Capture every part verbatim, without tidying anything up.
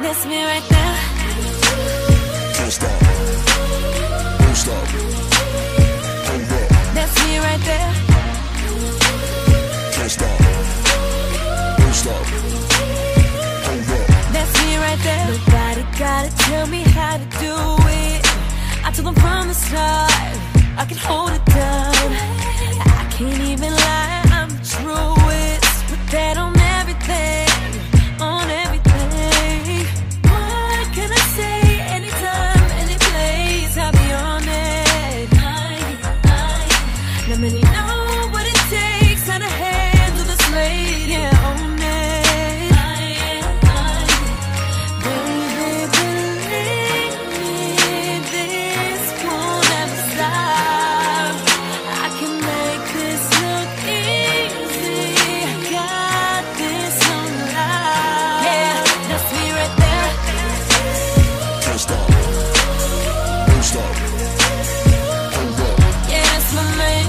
That's me right there. Can't stop, won't stop, hold up. That's me right there. Can't stop, won't stop, hold up. That's me right there. Nobody gotta tell me how to do it. I told them from the start I can hold it down. I can't even lie, I'm the truest. Put that on everything, on everything. What can I say? Anytime, any place, I'll be on it. I, I, not many know what it takes how to handle this lady. Yeah, own it. I, I, baby, believe me, this won't ever stop. I can make this look easy. Got this on lock. Yeah, that's me right there. Can't stop, won't stop, hold up. Yeah, that's my man.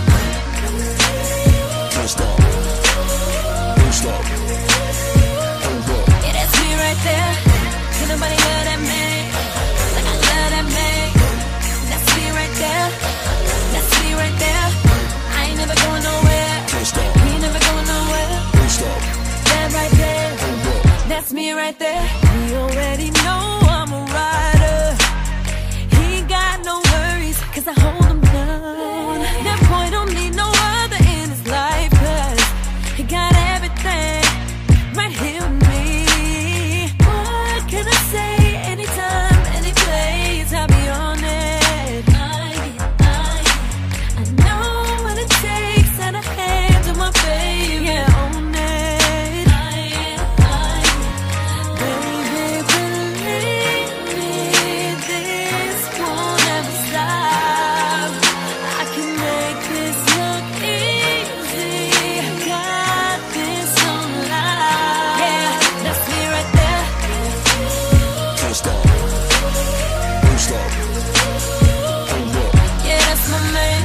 Can't stop, won't stop, hold up. Yeah, that's me right there. Can nobody love that man like I love that man? That's me right there. That's me right there. I ain't never going nowhere. Can't stop, He ain't never going nowhere. won't stop, That right there. hold up. That's me right there. He already know I'm a rider. He ain't got no worries, cause I hold him down. That boy don't need no other in his life, cause he got everything right here with me. What can I say? Anytime, any place, I'll be on it. I, I, I know what it takes and a hand to my baby. Yeah, own it. I, I, baby, believe me, this won't ever stop. I can make this look easy. Got this on lock. Yeah, that's me right there. Can't stop, won't stop, hold up. Yeah, that's my man.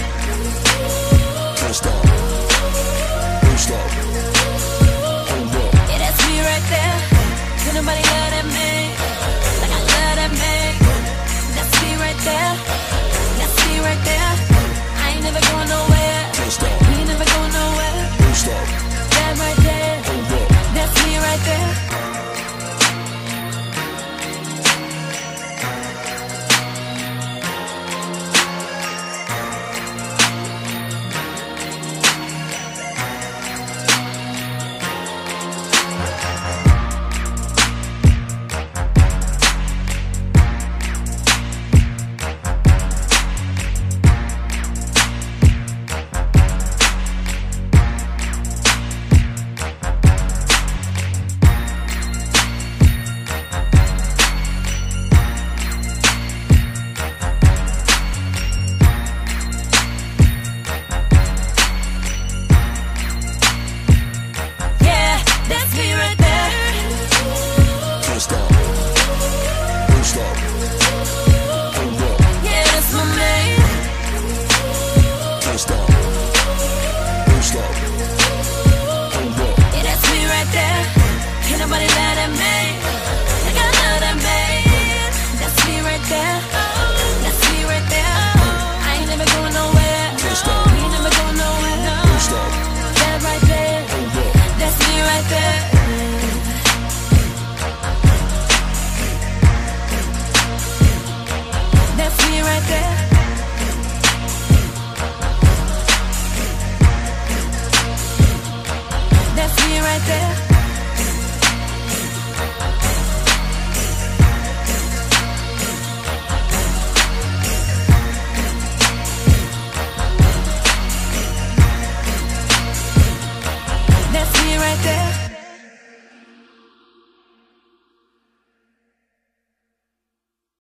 Can't stop, won't stop, hold up. Yeah, that's me right there. Can nobody love that man like I love that man? That's me right there. That's me right there. I ain't never going nowhere. Can't stop, He ain't never going nowhere. won't stop, That right there. hold up. That's me right there. Yeah, that's me right there. Can't stop, won't stop, hold up. Yeah, that's my man. Can't stop, won't stop, hold up. Yeah, that's me right there. Can nobody love